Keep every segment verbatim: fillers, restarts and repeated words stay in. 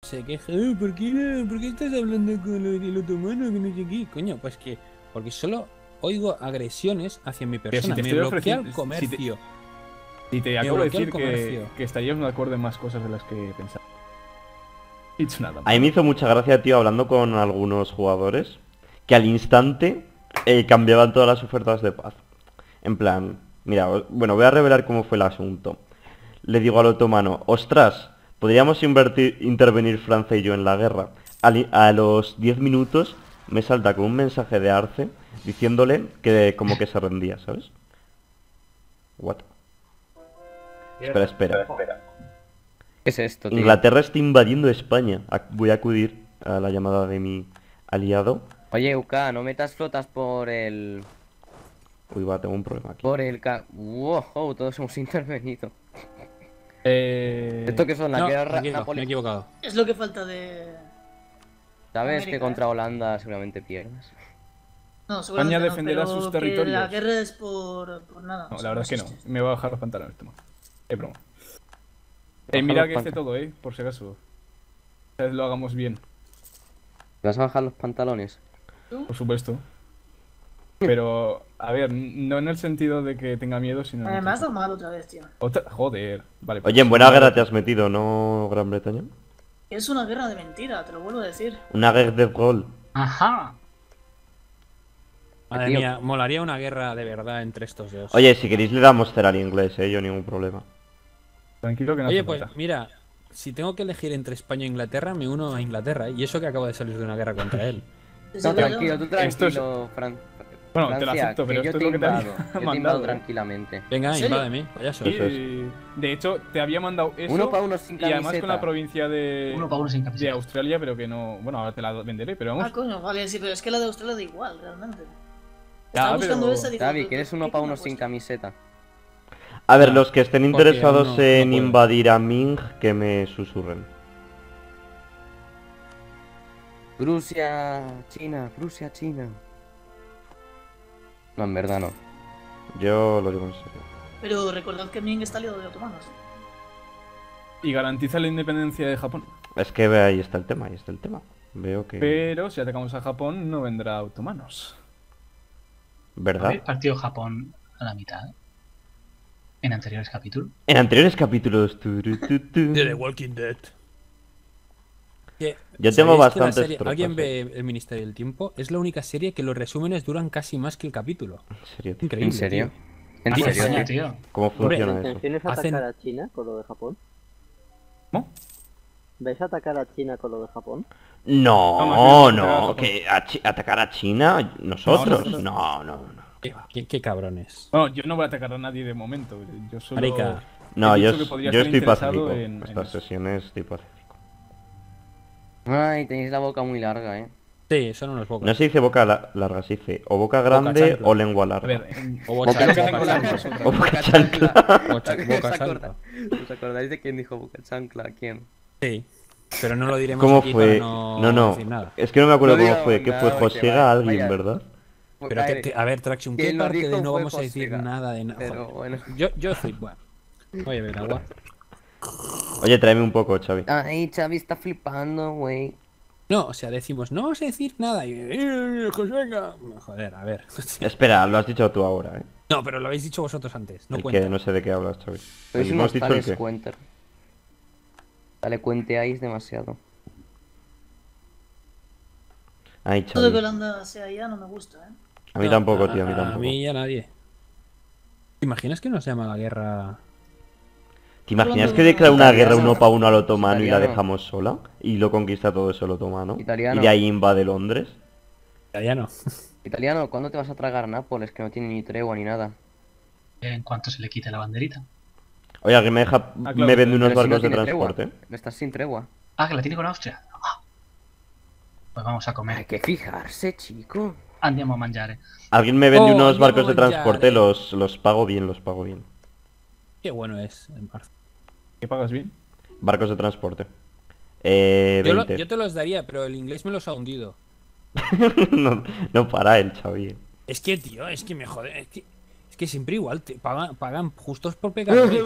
se queja, "Eh, ¿por qué, no? ¿Por qué estás hablando con lo del otomano? Que no sé qué". Coño, pues que, porque solo oigo agresiones hacia mi Pero si persona. te Me estoy bloquea el ofreciendo. Si te, comercio. si te Me acabo de bloquea el decir que, comercio. que estaríamos de acuerdo en más cosas de las que pensaba. No he dicho nada A mí me malo. hizo mucha gracia, tío, hablando con algunos jugadores, que al instante eh, cambiaban todas las ofertas de paz. En plan, mira, o- bueno, voy a revelar cómo fue el asunto. Le digo al otomano, ostras, ¿podríamos invertir, intervenir Francia y yo en la guerra? Al i- a los diez minutos me salta con un mensaje de Arce diciéndole que como que se rendía, ¿sabes? What? Espera, espera. ¿Qué es esto, tío? Inglaterra está invadiendo España. Ac- Voy a acudir a la llamada de mi aliado. Oye, U K, no metas flotas por el... Uy, va, tengo un problema aquí. Por el... Ca... Wow, todos hemos intervenido. Eh... ¿Esto qué son? La No, guerra tranquilo, me he Napole... equivocado. Es lo que falta de... ¿Sabes América, que contra ¿eh? Holanda seguramente pierdas? No, seguramente España no, defenderá pero sus que territorios. la guerra es por, por nada. No, o sea, la verdad es que no. existe. Me voy a bajar los pantalones, toma. Es broma. Eh, Baja mira los que esté pantalones. todo, eh, por si acaso. Esta vez lo hagamos bien, ¿Te vas a bajar los pantalones? por supuesto. Pero, a ver, no en el sentido de que tenga miedo, sino en Eh, otro me has sentido. dado mal otra vez, tío. Otra... Joder, vale. Oye, en buena guerra te has metido, ¿no, Gran Bretaña? Es una guerra de mentira, te lo vuelvo a decir. Una guerra de rol. Ajá. Madre Tío. mía, molaría una guerra de verdad entre estos dos. Oye, si queréis le damos Terraria inglés, eh, yo ningún problema. Tranquilo que no Oye, hace pues falta. mira, si tengo que elegir entre España e Inglaterra, me uno a Inglaterra, ¿eh? Y eso que acabo de salir de una guerra contra él. Sí, No, sí, tranquilo, tú Esto es- tranquilo, Fran... Bueno, te lo Francia, acepto, pero que yo esto te es lo que te había invado. Yo te mandado, invado eh. tranquilamente. Venga, ¿En serio? invádeme, payaso. Eso es. Y, de hecho, te había mandado eso. Uno pa' uno sin y además camiseta. con la provincia de, Uno para uno sin de camiseta. Australia, pero que no. Bueno, ahora te la venderé, pero vamos. Ah, coño, vale, sí, pero es que la de Australia da igual, realmente. Ya, Estaba buscando pero- esa y digo, Gaby, ¿qué- ¿quieres qué uno para coño uno ha sin puesto? camiseta? A ver, No, los que estén porque interesados aún no- en no puedo. invadir a Ming, que me susurren. Rusia, China, Rusia, China. No, en verdad no. Yo lo digo en serio. Pero recordad que Ming está aliado de otomanos. Y garantiza la independencia de Japón. Es que ve, ahí está el tema, ahí está el tema. Veo que... Pero si atacamos a Japón, no vendrá otomanos. ¿Verdad? ¿Habéis partido Japón a la mitad? En anteriores capítulos. En anteriores capítulos... turu, tu, tu. De The Walking Dead. Que, Yo tengo ¿sabéis que la bastantes serie- tropas, ¿Alguien eh. ve El Ministerio del Tiempo? Es la única serie que los resúmenes duran casi más que el capítulo. En serio, tío. Increíble. ¿En serio? tío. ¿En Sí, serio, Coño, tío? tío. ¿Cómo Hombre, funciona ¿La eso? intención es Hacen- atacar a China con lo de Japón? ¿Cómo? ¿Vais a atacar a China con lo de Japón? No, No, no, no, no, que a Chi- atacar a China, nosotros. No, No, no, no. Qué, qué- qué cabrones. Bueno, yo no voy a atacar a nadie de momento. Yo solo. Marica. No, he yo, dicho que podría yo estar estoy interesado pacífico. en- en Estas eso. sesiones estoy pacífico. Ay, tenéis la boca muy larga, eh. Sí, son unos bocas. No se dice boca la- larga, se dice o boca grande chancla. o lengua A larga. ver, en- O Boca boca, Lo que boca tengo chancla. larga es otra. O boca chancla. Boca- ¿Os boca acordáis- chancla. ¿Os acordáis de quién dijo boca chancla? ¿Quién? Sí. Pero no lo diremos ¿Cómo aquí fue? para no, No, no. decir nada. Es que no me acuerdo No cómo digamos fue. ¿Qué nada, fue? porque Josega vaya- alguien, vaya- ¿verdad? Pero que, que- a ver, Traction, ¿qué quien lo parte de dijo no fue vamos a decir Josega. nada de nada? Pero Joder. bueno. Yo, yo soy bueno. Voy a ver agua. Oye, tráeme un poco, Xavi. Ay, Xavi está flipando, güey. No, o sea, decimos, no vamos a decir nada. Y, "Eh, Josega". Joder, a ver. Espera, lo has dicho tú ahora, ¿eh? No, pero lo habéis dicho vosotros antes. No el cuenta. que no sé de qué hablas, Xavi. Sois ¿Hemos unos dicho el tales qué? cuenter. Dale, cuenteáis demasiado. Ay, Esto de que Xavi. Holanda sea ya no me gusta, ¿eh? A mí No, tampoco, tío, a mí tampoco. A mí ya nadie. ¿Te imaginas que nos llama la guerra? ¿Te imaginas que declara una guerra uno para uno al otomano y la Italiano. dejamos sola? Y lo conquista todo eso el otomano. Italiano. Y de ahí invade Londres. Ya, ya no. Italiano, ¿cuándo te vas a tragar Nápoles? Que no tiene ni tregua ni nada. En cuanto se le quite la banderita. Oye, ¿alguien me deja, Ah, claro, me vende unos Pero si no barcos de tiene tregua. transporte? Estás sin tregua. Ah, que la tiene con Austria. Ah. Pues vamos a Hay comer. que fijarse, chico. Andiamo a mangiare. Alguien me vende Oh, unos ya barcos de voy, ya, transporte, eh. los, los pago bien, los pago bien. Qué bueno es en marzo. ¿Qué pagas bien? Barcos de transporte. Eh, Yo, lo- veinte. yo te los daría, pero el inglés me los ha hundido. no, no para el Xavi. Es que, tío, es que me jode. Es que, es que siempre igual, te pagan, pagan justos por pecadores.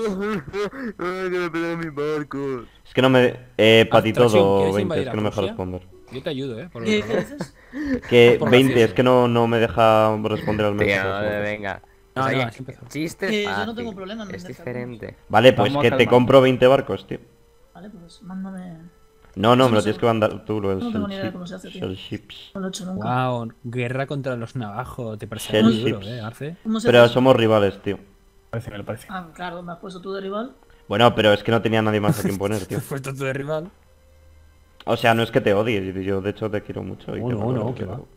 Es que no me... Eh, Patito Abstracción, ¿quieres veinte, invadir es a que no me deja Rusia? responder. Yo te ayudo, eh. Por lo ¿Qué, que qué dices? Que Por veinte, gracioso. es que no, no me deja responder al Tío, mensaje. venga. No, O sea, no, ya- has empezado. chiste Eh, yo no fácil, tengo problema en es venderte diferente. Vale, pues Vamos que te calmando. compro veinte barcos, tío. Vale, pues mándame. No, no, Eso me lo no tienes sé. que mandar tú, lo No es tengo el ni idea de ship- cómo se hace, tío. el ships. No lo he hecho nunca. Wow, guerra contra los navajos. Te parece muy duro, Ships. eh, Arce. ¿Cómo se Pero hace eso? somos rivales, tío. Parece, me lo parece. Ah, claro, me has puesto tú de rival. Bueno, pero es que no tenía nadie más a quien poner, Te tío. has puesto tú de rival. O sea, no es que te odie, yo de hecho te quiero mucho. Y No, que no, no, que pero-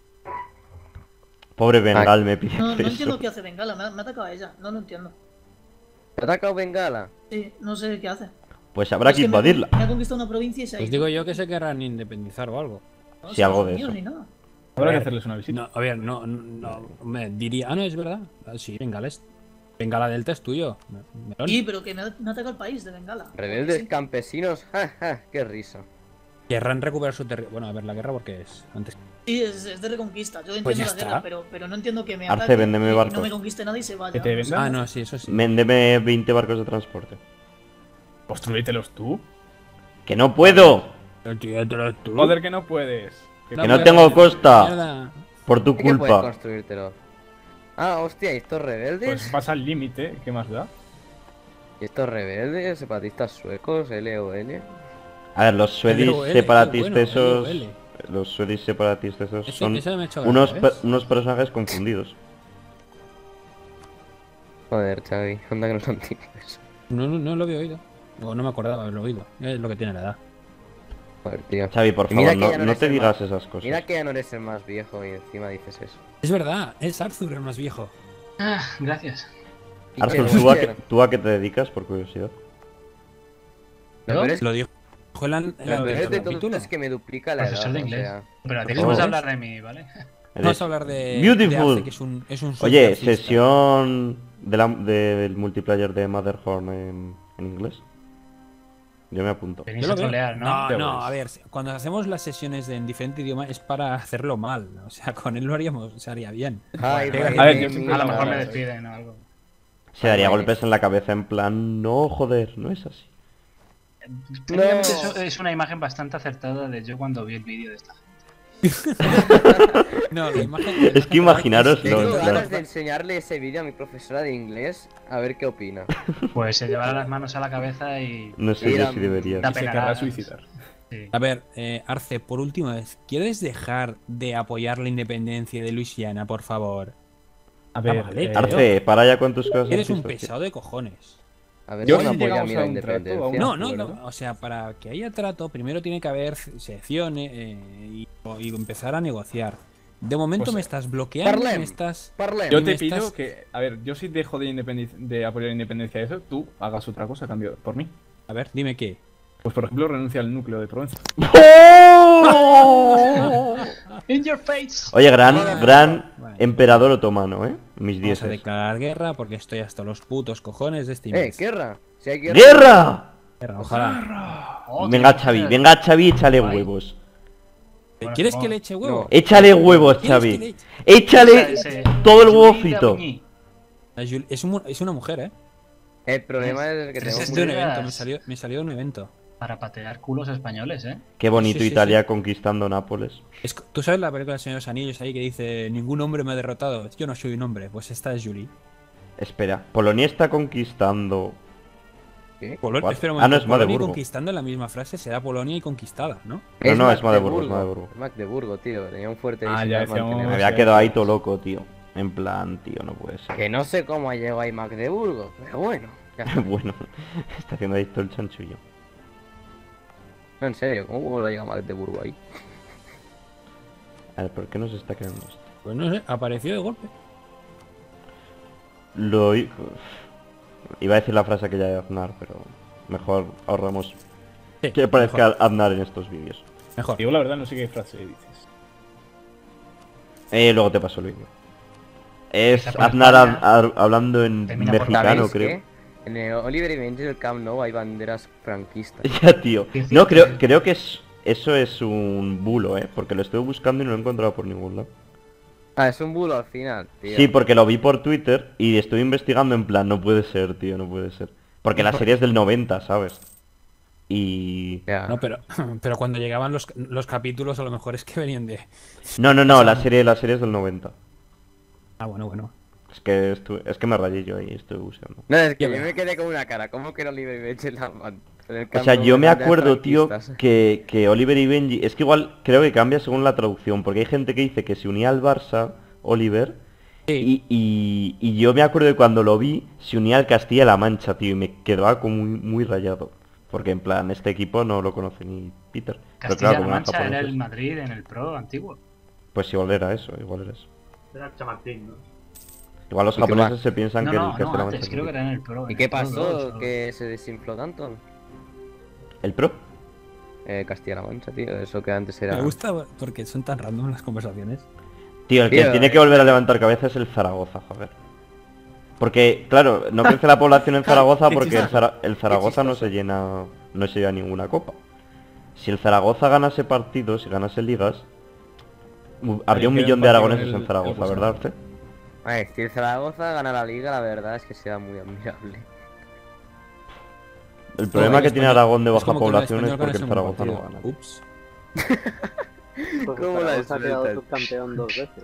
Pobre Bengal me pide No, no eso. entiendo qué hace Bengala, me ha, me ha atacado a ella, no lo entiendo. ¿Te ha atacado Bengala? Sí, no sé qué hace. Pues habrá Es que me ha- invadirla. Me ha conquistado una provincia y se ha Pues ido. digo yo que se querrán independizar o algo. No, sí, si algo no son de míos eso. ni nada. Habrá que hacerles una visita. No, a ver, no, no, me diría... Ah, no, es verdad. Ah, sí, Bengales. Bengala Delta es tuyo. Melón. Sí, pero que me ha, me ha atacado el país de Bengala. Rebeldes Sí. campesinos, ja, ja, qué risa. Querrán recuperar su territorio. Bueno, a ver, la guerra porque es antes. Sí, es, es de reconquista. Yo entiendo Pues ya la está. guerra, pero, pero no entiendo que me Arce, ataque véndeme y- y barcos. no me conquiste nada y se vaya. Que te venda. Ah, no, sí, eso sí. Véndeme veinte barcos de transporte. Construítelos tú. ¡Que no puedo! Pero, tío, tú eres tú. Joder, que no puedes. Que Que No no puedes. tengo costa. Mierda. Por tu ¿Y qué puedes culpa. construírtelo? Ah, hostia, ¿y estos rebeldes? Pues pasa al límite, ¿qué más da? ¿Y estos rebeldes, separatistas suecos, L O L? A ver, los L suedis O L, separatistas qué esos... bueno, L O L. Los suedis separatistas esos Eso- son eso me ha hecho unos, gracia, pe- ¿ves? unos personajes confundidos. Joder, Xavi, onda que no son tipos. No, no, no lo había oído. O no me acordaba de haberlo oído. Es lo que tiene la edad. Joder, tío. Xavi, por Y mira favor, que no, ya no no eres te el digas más- esas cosas. Mira que ya no eres el más viejo y encima dices eso. Es verdad, es Arthur el más viejo. Ah, gracias. ¿Y Arthur, qué, ¿tú a, qué, Witcher? ¿tú a qué te dedicas, por curiosidad? Lo ¿Yo? peor es- Lo dijo en la- en lo el peor de anterior todo capítulo. es que me duplica la edad, Profesor de o inglés. sea... Pero Por dejemos favor. hablar de mí, ¿vale? Vamos Eres- a hablar de, Beautiful. de Arce, que es un, es un Oye, surrealista. sesión de la- del multiplayer de Motherhorn en, en inglés. Yo me apunto. Venís Yo a lo veo. trolear, ¿no? No, Ya no, ves. a ver, cuando hacemos las sesiones de, en diferente idioma es para hacerlo mal. O sea, con él lo haríamos, se haría bien. Ay, Venga, my a ver, name yo is- siempre A lo mejor me Ah, despiden o algo. Se daría Vale. golpes en la cabeza en plan, no, joder, no es así. Técnicamente eso es una imagen bastante acertada de yo cuando vi el vídeo de esta gente. No, la imagen. Es que imaginaros Tengo lo- ganas lo- de enseñarle ese vídeo a mi profesora de inglés a ver qué opina. Pues se llevará las manos a la cabeza y... No sé Mira, yo si debería. da Y se pena. querrá suicidar. Sí. A ver, eh, Arce, por última vez, ¿quieres dejar de apoyar la independencia de Luisiana, por favor? A ver, vale, eh, tío. Arce, para ya con tus cosas. Eres un racistas, tío. pesado de cojones. A ver Yo si si no apoya a llegamos mí a la un trato, independencia. a un- No, no, acuerdo. no, o sea, para que haya trato, primero tiene que haber secciones eh, y, y empezar a negociar. De momento Pues, me estás bloqueando, Parlem. me estás... Parlem. Yo Y te me pido estás- que, a ver, yo si dejo de, independiz- de apoyar la independencia de eso, tú hagas otra cosa a cambio por mí. A ver, dime qué. Pues por ejemplo, renuncia al núcleo de Provenza. In your face. Oye, gran, gran Vale. emperador otomano, ¿eh? Mis Vamos a dieces. declarar guerra porque estoy hasta los putos cojones de este Eh, mes. guerra. Si hay guerra. ¡Guerra! Guerra, ojalá. Oh, Venga, tío, Xavi, tío. venga, Xavi, échale Guay. huevos. Bueno, ¿Quieres no. que le eche huevo? No. Échale huevos, ¿Quieres que le Xavi. eche? Échale Ese- todo el huevo Julie frito. Davigny. La Jul- Es, un- es una mujer, ¿eh? El problema es que Es- tengo es Es de un Muchas- evento, me salió, me salió de un evento. Para patear culos españoles, ¿eh? Qué bonito Sí, sí, Italia conquistando Nápoles. Es- ¿Tú sabes la película de Señor de los Anillos ahí que dice ningún hombre me ha derrotado? Yo no soy un hombre, pues esta es Julie. Espera, Polonia está conquistando. Polo- What? espera un Ah, no, momento, es Polonia y Magdeburgo. conquistando en la misma frase será Polonia y conquistada, ¿no? No, no, es Magdeburgo, es Magdeburgo. Magdeburgo. Magdeburgo, tío. Tenía un fuerte Ah, ahí ya sin decíamos- Me mantener. había quedado ahí todo loco, tío. En plan, tío, no puede ser. Que no sé cómo ha llegado ahí Magdeburgo, pero bueno. ya está. Bueno, está haciendo ahí todo el chanchullo. No, en serio, ¿cómo ha llegado Magdeburgo ahí? A ver, ¿por qué nos está quedando esto? Pues no sé, apareció de golpe. Lo i- Iba a decir la frase aquella de Aznar, pero mejor ahorramos Sí, que parezca mejor, Aznar en estos vídeos. mejor. Digo la verdad, no sé qué frase dices. Eh, luego te paso el vídeo. Es Empieza por Aznar España, a- a- hablando en termina por mexicano, ¿Sabéis creo. qué? En el Oliver y Benji del Camp Nou hay banderas franquistas. Ya, tío. Sí, sí, No, sí, creo, sí. creo que es, eso es un bulo, ¿eh? Porque lo estoy buscando y no lo he encontrado por ningún lado. Ah, es un bulo al final, tío. Sí, porque lo vi por Twitter y estuve investigando en plan, no puede ser, tío, no puede ser. Porque la serie es del noventa, ¿sabes? Y... Ya. No, pero, pero cuando llegaban los, los capítulos, a lo mejor es que venían de. No, no, no, la serie, la serie es del noventa. Ah, bueno, bueno. Es que estu- es que me rayé yo ahí, estoy usando. No, es que Ya yo veo. me quedé con una cara. ¿Cómo que no Oliver y Benji en la man- en el O campo sea, yo de me batalla acuerdo, tío, franquistas? que, que Oliver y Benji... Es que igual creo que cambia según la traducción, porque hay gente que dice que se unía al Barça, Oliver, Sí. y, y, y yo me acuerdo de cuando lo vi, se unía al Castilla-La Mancha, tío, y me quedaba como muy, muy rayado. Porque en plan, este equipo no lo conoce ni Peter. Pero claro, Castilla-La como eran Mancha era japoneses, el Madrid en el Pro antiguo. pues igual era eso, igual era eso. Era Chamartín, ¿no? Igual los ¿Y qué japoneses más? se piensan No, que el no, no, Castilla-La Mancha antes es creo que un- era en el Pro. ¿Y en qué el Pro pasó? dos, o- ¿Que se desinfló tanto? ¿El Pro? Eh, Castilla-La Mancha, tío. Eso que antes era... Me gusta porque son tan random las conversaciones. Tío, el que Tío, tiene eh. que volver a levantar cabeza es el Zaragoza, joder. Porque, claro, no crece la población en Zaragoza Qué porque el, chistoso. Zara- el Zaragoza no se llena no se lleva ninguna copa. Si el Zaragoza ganase partidos y ganase ligas, u- habría un que millón de partido aragoneses el- en Zaragoza, el ¿verdad, Gusano. Arce? A ver, si el Zaragoza gana la liga, la verdad es que será muy admirable. El problema el que tiene español- Aragón de es baja como que el población es español porque ganase el un Zaragoza no partido. gana. Ups. Pues ¿Cómo la Zaragoza ha quedado sueltas? subcampeón dos veces.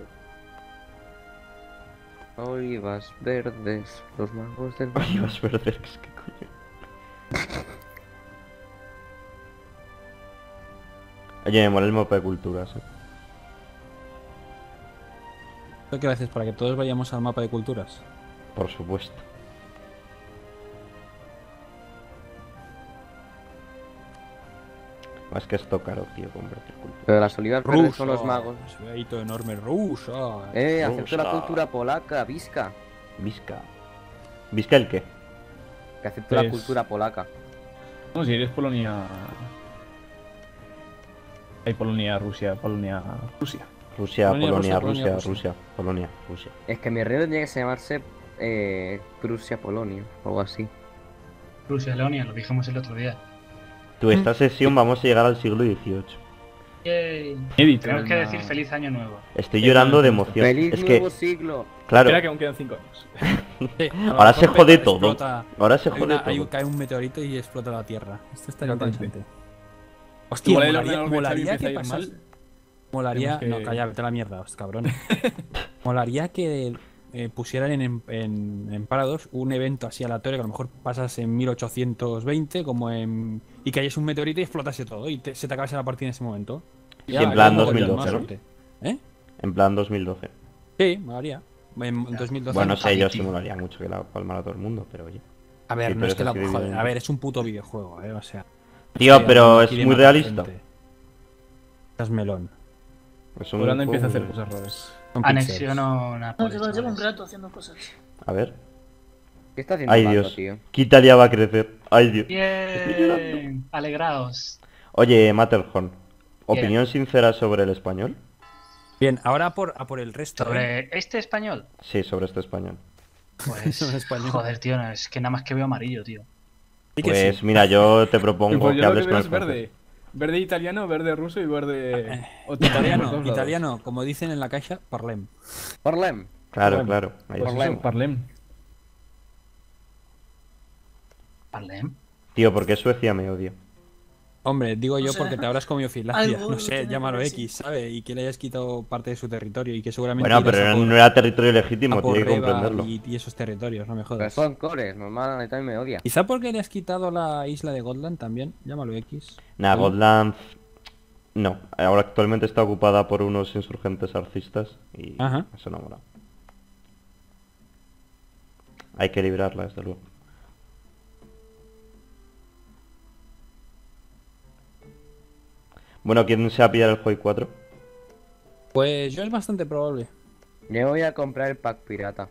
Olivas verdes, los magos del... Ay, vas a perder, es que coño. Oye, me mola el mapa de culturas, eh. ¿Esto qué haces? ¿Para que todos vayamos al mapa de culturas? Por supuesto. Más que esto caro, tío, convertir cultura. Pero las olivas verdes son los magos. Veito enorme, rusa. Eh, acepto la Rusa. cultura polaca, Vizca. Vizca. ¿Vizca el qué? Que acepto la Pues- cultura polaca. No, si eres Polonia... Hay Polonia, Rusia, Polonia, Rusia. Rusia, Polonia, Polonia, Rusia, Rusia, Polonia, Rusia, Polonia, Rusia. Es que mi reino tendría que llamarse eh, Prusia-Polonia, o algo así. Rusia, Leonia, lo dijimos el otro día. Tú, esta sesión vamos a llegar al siglo dieciocho. Yay. Edith, Tenemos que una- decir feliz año nuevo. Estoy Qué llorando de bonito. emoción. ¡Feliz Es nuevo que, siglo! claro, Espera que aún quedan cinco años. Sí, a lo ahora mejor se jode explota- todo. explota- Ahora se hay jode una- hay un- todo. cae un meteorito y explota la Tierra. Esto está Exactamente. interesante. Hostia, Igual el molaría, ordenador de Xavi molaría empieza a que ir pasase... mal. Molaría... Tenemos No, que- calla, vete a la mierda, os cabrón. Molaría que eh, pusieran en, en, en, en Paradox un evento así aleatorio que a lo mejor pasas en mil ochocientos veinte como en... y que hayas un meteorito y explotase todo y te- se te acabase la partida en ese momento. Sí, en plan ya, dos mil doce, más ¿no? suerte. ¿Eh? En plan dos mil doce. Sí, molaría. En dos mil doce. Bueno, sé yo sí tío. molaría mucho que la palmara a todo el mundo, pero oye. A ver, Sí, no pero es que es la... así de joder, evidente. a ver, es un puto videojuego, eh, o sea... Tío, Sí, pero es quiere muy matar realista. gente. Estás melón. Es un Holanda empieza a juego- hacer cosas raras. Son pixels. Anexiono No, Nápoles. llevo, llevo un chavales. rato haciendo cosas. A ver. ¿Qué está haciendo Ay, Paco, Dios. tío? ¿Qué Italia va a crecer? Ay, Dios. Bien, alegraos. Oye, Matterhorn. ¿Opinión sincera sobre el español? Bien, ahora a por, a por el resto. ¿eh? Sobre este español, Sí, sobre este español. pues Sobre español. joder, tío, no, es que nada más que veo amarillo, tío. Sí que Pues sí. mira, yo te propongo Pues que yo lo hables que con veo el es francés. verde. Verde italiano, verde ruso y verde... Eh, otomano, por Italiano, todos lados. italiano, como dicen en la caixa, parlem. Parlem. Claro, Parlem. claro. ahí Pues está. eso, Parlem. Parlem. Tío, porque Suecia me odia. Hombre, digo yo No sé. porque te habrás comido Finlandia, Algo no sé, tiene que llámalo ver, sí. X, ¿sabbe? Y que le hayas quitado parte de su territorio y que seguramente Bueno, irás pero a era- por- no era territorio a legítimo, por tiene que Reba comprenderlo. y, y esos territorios, no me Pero jodas. son cores, normal, a mí también me odia. Quizá porque le has quitado la isla de Gotland también, llámalo X. Nah, ¿No? Gotland... No, ahora actualmente está ocupada por unos insurgentes arcistas y Ajá. eso no mola. Hay que librarla, desde luego. Bueno, ¿quién se va a pillar el Joy cuatro? Pues yo es bastante probable. Yo voy a comprar el pack pirata.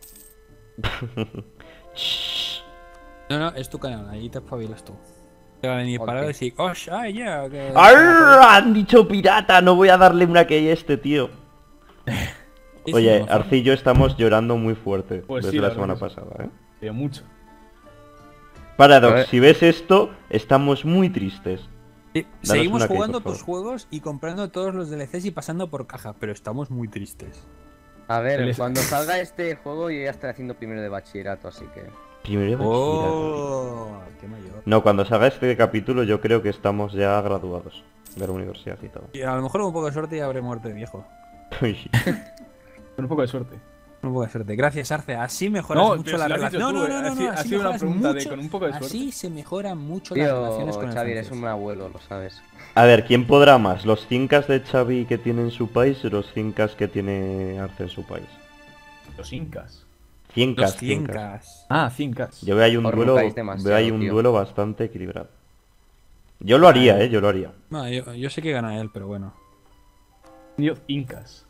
No, no, es tu canal, ahí te espabilas tú. Te va a venir para Ok. decir, ¡oh, ah, ya! que- ¡Arr! Han dicho pirata, no voy a darle una que hay a este tío. Sí, Oye, sí, Arci y yo estamos llorando muy fuerte Pues desde sí, la la semana verdad que sí. pasada, ¿eh? Tío, mucho. Paradox, A ver. si ves esto, estamos muy tristes. Sí, Danos seguimos una que, jugando por tus favor. juegos y comprando todos los D L Cs y pasando por caja, pero estamos muy tristes. A ver, El es- cuando salga este juego yo ya estaré haciendo primero de bachillerato, así que... Primero de bachillerato. Oh, qué mayor. No, cuando salga este capítulo yo creo que estamos ya graduados de la universidad y todo. Y a lo mejor con un poco de suerte ya habré muerto de viejo. Uy. Con un poco de suerte. Con un poco de suerte. Gracias, Arce. Así mejoras No, mucho pero la si lo has relación. dicho No, tú, no, eh. no, Ha no, sido- no. ha Así sido una mejoras pregunta de mucho- con un poco de suerte. Así se mejoran mucho las relaciones Tío, con el Xavi, eres francés. un abuelo, lo sabes. A ver, ¿quién podrá más? ¿Los cincas de Xavi que tiene en su país o los cincas que tiene Arce en su país? Los incas. Cincas, Los cincas. ciencas. Ah, cincas. Yo veo ahí un Os duelo, roncáis demasiado, veo ahí un tío. duelo bastante equilibrado. Yo lo haría, eh, yo lo haría. No, yo, yo sé que gana él, pero bueno. Dios, incas.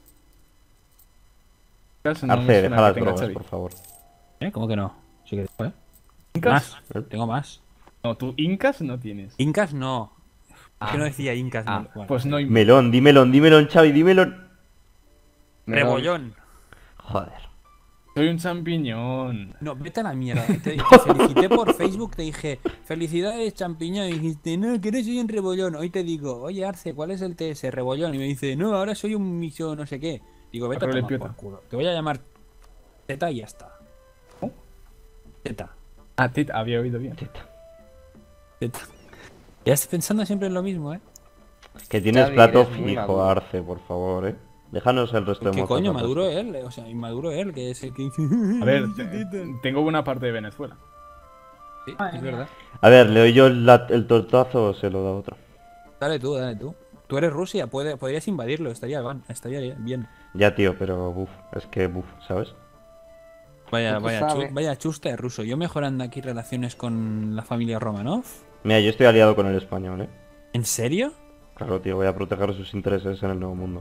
Incas no me Arce, suena deja que las tenga drogas, Xavi. por favor. ¿Eh? ¿Cómo que no? Sí que tengo, ¿eh? ¿Incas? Más. Tengo más. No, tú incas no tienes. Incas no. Es que no decía Incas. Ah, no. Bueno. pues no hay... Melón, dímelo, dímelo, Xavi, dímelo. Rebollón. Joder. Soy un champiñón. No, vete a la mierda. Te, te felicité por Facebook, te dije, felicidades, champiñón. Y dijiste, no, que no soy un rebollón. Hoy te digo, oye, Arce, ¿cuál es el T S? Rebollón. Y me dice, no, ahora soy un miso no sé qué. Digo, vete a Arroyo tomar Piota. por culo. Te voy a llamar Teta y ya está. ¿Cómo? Teta. Ah, Tita, había oído bien. Teta. Ya estás pensando siempre en lo mismo, ¿eh? Que tienes Xavi, plato eres muy fijo, maduro. Arce, por favor, eh. Déjanos el resto de ¿Qué mozos coño? al Maduro resto. él. O sea, inmaduro él, que es el que dice... A ver, te- tengo buena parte de Venezuela. Sí, Madre es mía. verdad. A ver, ¿le doy yo el, la- el tortazo o se lo da otro? Dale tú, dale tú. Tú eres Rusia, puede, podrías invadirlo, estaría, van- estaría bien. Ya, tío, pero buf, es que buf, ¿sabes? Vaya, Tú vaya, sabes. chu- vaya chusta de ruso. Yo mejorando aquí relaciones con la familia Romanov. Mira, yo estoy aliado con el español, eh. ¿En serio? Claro, tío, voy a proteger sus intereses en el nuevo mundo.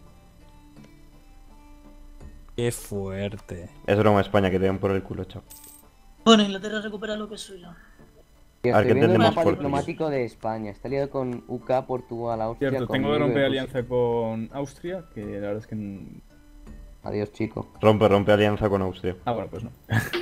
Qué fuerte. Es broma, España, que te den por el culo, chao. Bueno, Inglaterra recupera lo que es suyo. Tío, A ver, estoy ¿qué viendo el entendemos mapa por diplomático de España. Está liado con U K, Portugal, Austria. Cierto, tengo conmigo que y romper Rusia. alianza con Austria, que la verdad es que... n- Adiós, chico. Rompe, rompe alianza con Austria. Ah, bueno, pues no.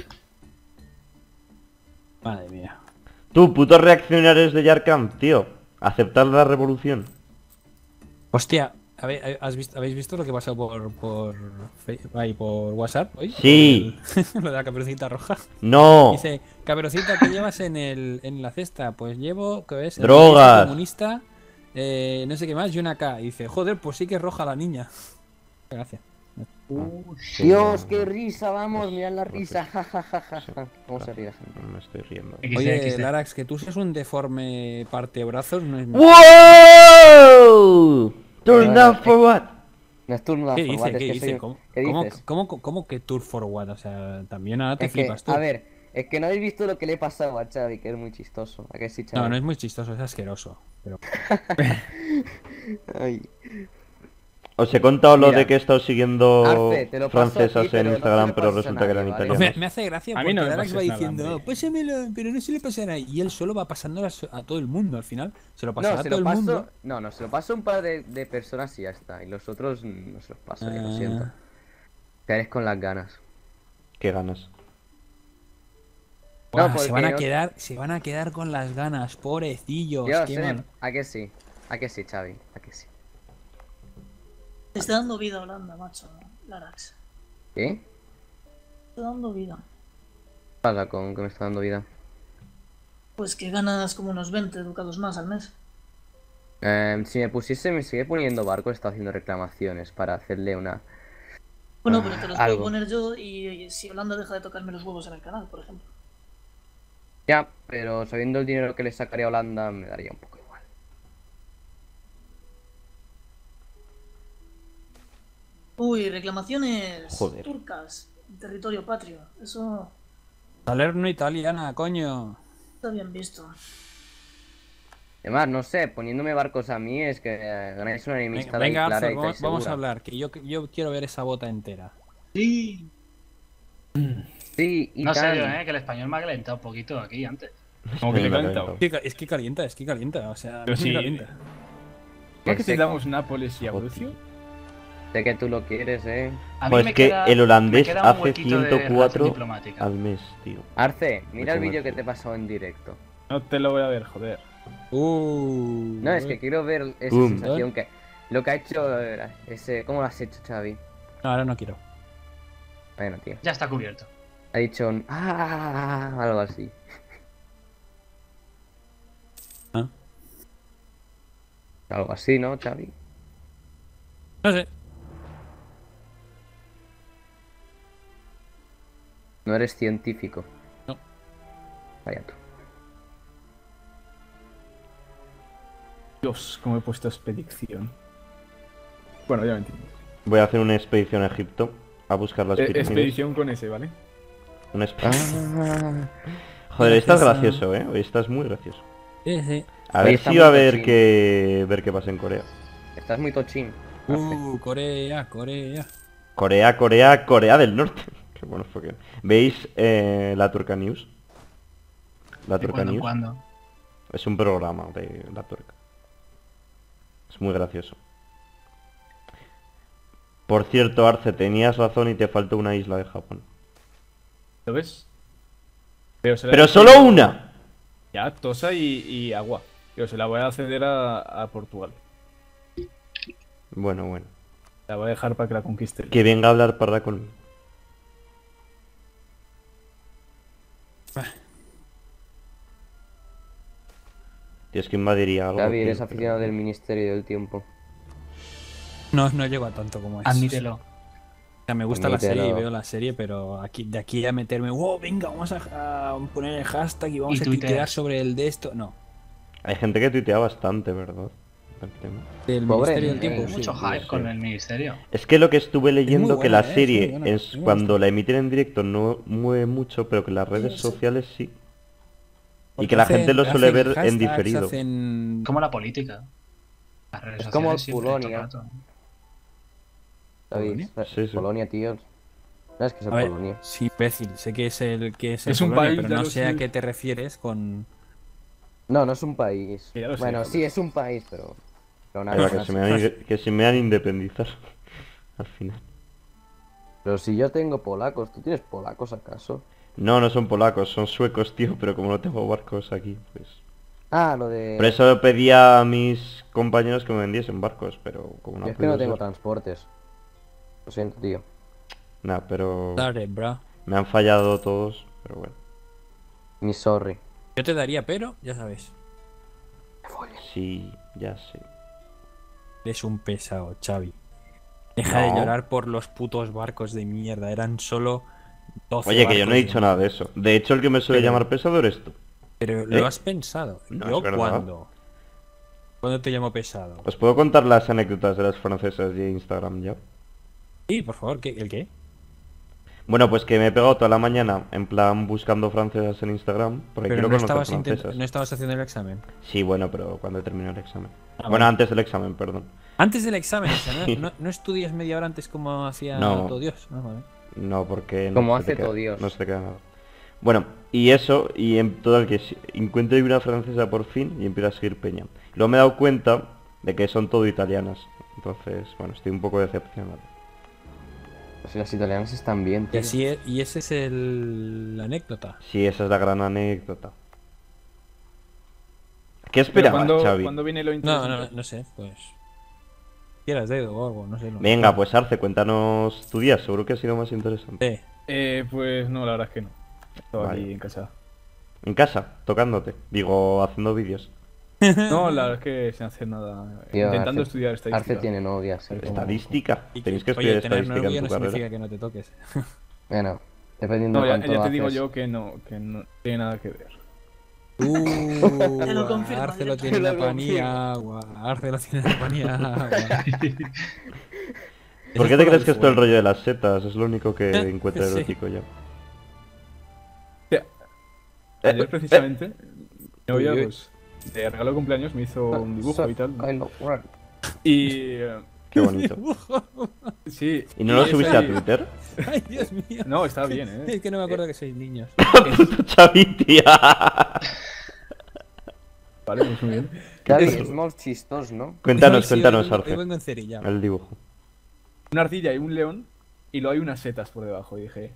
Madre mía. Tú, putos reaccionarios de Yarkam, tío. Aceptar la revolución. Hostia, a ver, ¿has visto, ¿habéis visto lo que pasó por por, Fe- ay, por WhatsApp hoy? Sí. El- lo de la caperucita roja. No. Dice, caperucita, ¿qué llevas en el en la cesta? Pues llevo, ¿qué ves? El Drogas. manifiesto comunista, eh, no sé qué más, y una K. Y dice, joder, pues sí que es roja la niña. Gracias. Dios, qué risa, vamos, mirad la risa. Ja, ja, ja, ja, ja. ¿Cómo se ríe la gente? No me estoy riendo. X D, Oye, X D. Larax, que tú seas un deforme parte brazos no es... ¡Wow! Turn Bueno, down eh, for what? No es turno ¿Qué de dice? forward, es ¿Qué que dice? soy- ¿Cómo, ¿Qué cómo, dices? cómo, cómo que tour for what? O sea, también ahora te Es que, flipas tú. a ver, es que no habéis visto lo que le he pasado a Xavi, que es muy chistoso. ¿A que sí, Xavi? No, no es muy chistoso, es asqueroso. Pero... Ay. Os he contado lo Mira. de que he estado siguiendo Arce, te lo paso a francesas ti, pero en no te Instagram, lo pero pases a resulta que eran nadie, ¿vale? italianas. Me, me hace gracia A porque mí no me Larax va pases nada, diciendo, hombre. pásamelo, pero no se le pasará. Y él solo va pasando a, a todo el mundo al final. Se lo pasará No, a se todo lo el paso. mundo. No, no, se lo paso a un par de, de personas y ya está. Y los otros mm, no se los paso, que lo Ah. siento. Quedaréis con las ganas. Qué ganas. Buah, porque se van a yo- quedar, se van a quedar con las ganas, pobrecillos. Yo qué sé, mal. ¿a que sí? ¿A que sí, Xavi? ¿A que sí? Te está dando vida a Holanda, macho. Larax. ¿Qué? Te está dando vida. ¿Qué pasa con que me está dando vida? Pues que ganas como unos veinte ducados más al mes. Eh, si me pusiese, me sigue poniendo barco, está haciendo reclamaciones para hacerle una... Bueno, pero te los Algo. puedo poner yo y, y si Holanda deja de tocarme los huevos en el canal, por ejemplo. Ya, pero sabiendo el dinero que le sacaría a Holanda, me daría un poco igual. Uy, reclamaciones Joder. turcas en territorio patrio. Eso Salerno italiana, coño. está bien visto. Además, no sé, poniéndome barcos a mí es que eh, ganáis una Venga, enemistad ahí venga, clara Arthur, y vamos, estáis vamos a segura. hablar, que yo, yo quiero ver esa bota entera. Sí. Sí, y No sé tan. yo, eh, que el español me ha calentado un poquito aquí antes. Como que le he Venga, calentado. venga. Es que, es que calienta, es que calienta, o sea, Pero me sí. calienta. ¿Por Que qué sé- te damos Nápoles y Abrucio? Sé que tú lo quieres, eh. A mí Pues me que queda- el me holandés queda un hace huequito de ciento cuatro relación diplomática. al mes, tío. Arce, mira el Mucho vídeo más, que tío. te he pasado en directo. No te lo voy a ver, joder. Uh, No, es que quiero ver esa Boom. sensación que... Lo que ha hecho... eh, ese... ¿Cómo lo has hecho, Xavi? No, ahora no quiero. Bueno, tío. Ya está cubierto. Ha dicho un... Ah, algo así. ¿Ah? Algo así, ¿no, Xavi? No sé. No eres científico. No. Vaya tú. Dios, cómo he puesto expedición. Bueno, ya me entiendo. Voy a hacer una expedición a Egipto a buscar las Eh, pirámides. expedición con ese, ¿vale? Una expedición. Ah, Joder, estás Gracias, gracioso, ¿eh? Hoy estás muy gracioso. Sí, sí. A Hoy ver está si va a muy ver cochino. que ver qué pasa en Corea. estás muy tochín. Uh, Corea, Corea. Corea, Corea, Corea del Norte. Qué bueno fue que... ¿Veis eh, la Turca News? La ¿De Turca cuándo en News cuándo? es un programa de la Turca. Es muy gracioso. Por cierto, Arce, tenías razón y te faltó una isla de Japón. ¿Lo ves? Pero, se la ¡Pero he solo cedido- una! Ya, Tosa y, y agua. Pero se la voy a ceder a, a Portugal. Bueno, bueno. La voy a dejar para que la conquiste. Que venga a hablar para conmigo. Tío, es que invadiría algo. Xavi, tío, eres pero- aficionado del Ministerio del Tiempo. No, no llego a tanto como es. Admítelo. O sea, me gusta la serie y Admítelo. veo la serie, pero aquí, de aquí a meterme, wow, venga, vamos a, a poner el hashtag y vamos Y a tuiteas. tuitear sobre el de esto. No. Hay gente que tuitea bastante, ¿verdad? El tema. Del Pobre, Ministerio del eh, Tiempo, Hay sí. mucho hype sí. con el ministerio. Es que lo que estuve leyendo muy que buena, la eh, es serie muy buena, es a mí me cuando gusta. la emiten en directo no mueve mucho, pero que las redes sí. sociales sí. Y Porque que la hacen- gente lo suele hacen ver en hashtags, diferido. hacen- Como la política. Las redes Es sociales como siempre, Polonia. todo el rato. Xavi, ¿Polonia? eh, Sí, sí. Polonia, tío. ¿Sabes que es A ver, Polonia? sí, imbécil, sé que es el que es, el Es un Polonia, país, pero ya no lo sé a sé. qué te refieres con... No, no es un país. Que ya lo sé, Bueno, joder. sí, es un país, pero... Pero nada, Ahora, que, nada, se me han, inde- que se me han independizar al final. Pero si yo tengo polacos, ¿tú tienes polacos acaso? No, no son polacos, son suecos, tío, pero como no tengo barcos aquí, pues... Ah, lo de... Por eso pedía a mis compañeros que me vendiesen barcos, pero como no Yo ha es que no podido tengo ser. transportes. Lo siento, tío. Nah, pero Dale, bro. me han fallado todos, pero bueno. Ni sorry. Yo te daría, pero ya sabes, Sí, ya sé. eres un pesado, Xavi. Deja de No. llorar por los putos barcos de mierda, eran solo doce Oye, que yo no he barcos dicho de- nada de eso. De hecho, el que me suele Pero- llamar pesado eres tú. Pero ¿Eh? lo has pensado. No, ¿Yo es verdad. cuándo? ¿Cuándo te llamo pesado? ¿Os puedo contar las anécdotas de las francesas de Instagram ya? Sí, por favor, ¿qué, ¿el qué? Bueno, pues que me he pegado toda la mañana en plan buscando francesas en Instagram, porque Pero quiero no conocer estabas, intent- francesas. no estabas haciendo el examen. Sí, bueno, pero cuando terminó el examen. Ah, bueno, vale. antes del examen, perdón. Antes del examen, o sea, ¿no, Sí. no, no estudias media hora antes como hacía No. todo Dios? Ah, vale. No, porque... no Como se te hace queda- todo Dios. No se te queda nada. Bueno, y eso, y en total que si- encuentro una francesa por fin y empiezo a seguir peña. Luego me he dado cuenta de que son todo italianas. Entonces, bueno, estoy un poco decepcionado. Pues si las italianas están bien, Y, tío. así es- y ese es el... la anécdota. Sí, esa es la gran anécdota. ¿Qué Pero esperabas, ¿cuándo, Xavi? ¿cuándo viene lo No, interesante? no, no sé, pues... Quieras dedo o algo, no sé. lo- Venga, pues Arce, cuéntanos tu día, seguro que ha sido más interesante. Eh, Eh, pues no, la verdad es que no. Estaba Vale. aquí en casa. En casa, tocándote, digo, haciendo vídeos. No, la verdad es que sin hacer nada. Tío, intentando Arce- estudiar estadística. Arce tiene novia, sí. Como- Estadística, y tenéis que oye, estudiar tener estadística novio en no tu carrera. significa que no te toques. Bueno, dependiendo No, de ya, cuánto ya lo te digo haces. yo que no, que no tiene nada que ver. Uh, Te lo confirmo, Arce lo directamente. tiene en Te la lo panía agua. Arce lo tiene en la panía agua. ¿Por qué te crees que es todo el rollo de las setas? Es lo único que Eh, encuentro sí. erótico yo. Tía, Ayer Eh, precisamente, mi novia, Uy, uy. pues, de regalo de cumpleaños me hizo un dibujo y tal. Kylo Ren. Y... eh, Qué bonito. sí. ¿Y no lo es subiste a ahí- Twitter? Ay, Dios mío. No, está bien, ¿eh? Es que no me acuerdo que sois niños. Puto Xavi, tía. Vale, pues muy bien. Xavi, Eso. es molt chistós, ¿no? Cuéntanos, Sí, cuéntanos, hoy vengo- Arce. hoy vengo en cerilla. El dibujo. Una ardilla y un león, y luego hay unas setas por debajo, y dije...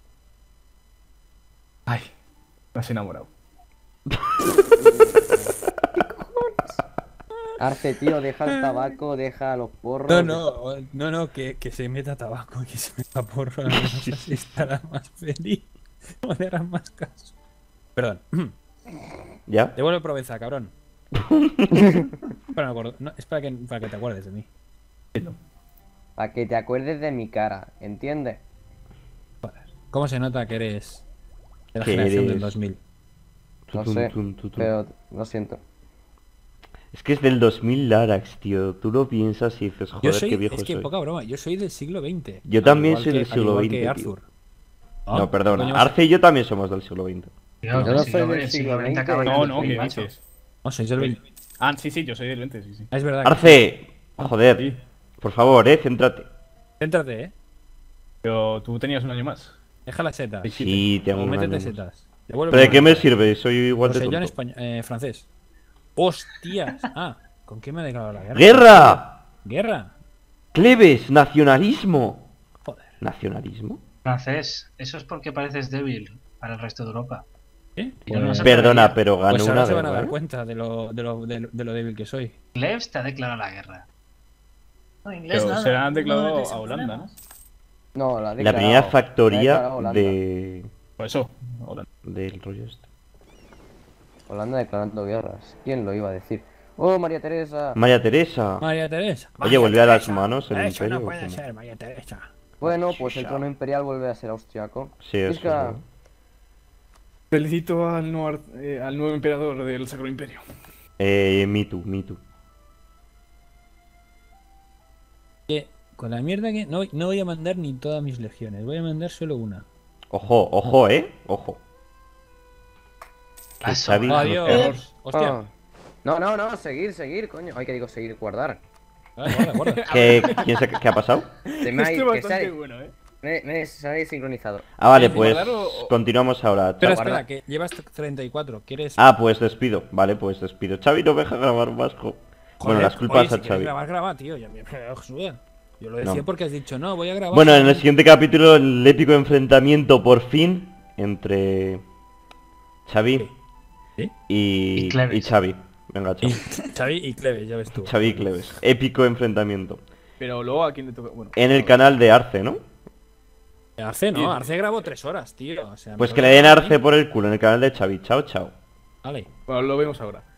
Ay, me has enamorado. Arce, tío, deja el tabaco, deja los porros. No, no, no, no, que, que se meta tabaco y que se meta porro. No sé si estará más feliz o le harán más caso. Perdón. ¿Ya? Devuelve Provenza, cabrón. Bueno, me acuerdo. No, es para que, para que te acuerdes de mí. Para que te acuerdes de mi cara, ¿entiendes? ¿Cómo se nota que eres de la Que generación eres- del dos mil? No Tutum, sé, tum, tutum. pero lo siento. Es que es del dos mil Larax, tío. Tú lo piensas y dices, Yo joder, soy, qué viejo es que soy. poca broma, yo soy del siglo veinte. Yo Al también igual soy que- del al siglo igual veinte, que tío. Arthur. No, perdona. Coño, vas a- Arce y yo también somos del siglo veinte. Tío, Yo no el soy siglo- del el siglo veinte veinte. acaba en el No, dos no, mil, ¿qué macho. dices? No, sois del veinte. Ah, sí, sí, yo soy del veinte, sí, sí. Es verdad. que- Arce, joder. Sí. Por favor, eh, céntrate. Céntrate, eh. Pero tú tenías un año más. Deja las setas. Sí, tengo O un métete año más. setas. Devuelve ¿Pero de qué me Provenza. sirve? Soy igual de Rosellón tonto. español, eh, francés. Hostias. Ah, ¿con qué me ha declarado la guerra? ¡Guerra! Guerra. ¡Cleves! ¡Nacionalismo! Joder. ¿Nacionalismo? Francés, eso es porque pareces débil para el resto de Europa. ¿Eh? Yo no Pues, sé. Perdona, pero ganó pues ahora una se van a guerra, dar ¿eh? cuenta de lo, de, lo, de, lo, de lo débil que soy. Cleves te ha declarado la guerra. No, inglés Pero nada. se la han no declarado metes en a Holanda, ¿no? problemas. No, la ha La declarado. primera La ha factoría declarado Holanda. de... Por eso, Holanda. del rollo este. Holanda declarando guerras. ¿Quién lo iba a decir? Oh, María Teresa. María Teresa. María Teresa. Oye, volvió a las manos el Eso imperio. no ¿o puede cómo? ser, María Teresa. Bueno, pues el trono imperial vuelve a ser austriaco. Sí, eso es Visca. verdad. Felicito al, nuevo ar- eh, al nuevo emperador del Sacro Imperio. Eh, me too, me too. Que con la mierda que... No, no voy a mandar ni todas mis legiones. Voy a mandar solo una. Ojo, ojo, eh. Ojo. Que Paso. Xavi- Adiós. Hostia. Ah. No, no, no, seguir, seguir, coño. Ay, que digo seguir, guardar. Vale, guarda, guarda. ¿Qué, quién se- ¿Qué ha pasado? Se me ha Esto ido, es que se bastante ha- bueno, eh. me, me se ha sincronizado. Ah, vale, ¿Quieres pues guardar o- continuamos ahora. Espera, Xavi. espera, que llevas treinta y cuatro. ¿Quieres...? Ah, pues despido. Vale, pues despido. Xavi no me deja grabar más. jo. Bueno, Joder, las culpas oye, si a quieres Xavi. grabar, graba, tío. Ya me joder. Yo lo decía No. porque has dicho, no, voy a grabar. Bueno, en el siguiente capítulo, el épico enfrentamiento por fin entre Xavi ¿Sí? y, Y Cleves. y Xavi. Venga, Y Xavi. Xavi y Cleves, ya ves tú. Xavi y Cleves. Épico enfrentamiento. Pero luego a quién le toca. Bueno. En el canal de Arce, ¿no? Arce no, Arce grabó tres horas, tío. O sea, Pues me que lo le den voy a Arce por el culo en el canal de Xavi. Chao, chao. Vale. Bueno, lo vemos ahora.